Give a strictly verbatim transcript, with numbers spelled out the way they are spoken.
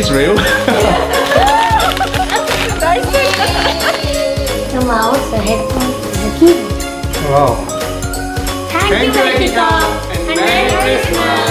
is real. The mouse, the headphones, the keyboard. Wow. Thank, Thank you, Etiqa, and Merry Christmas.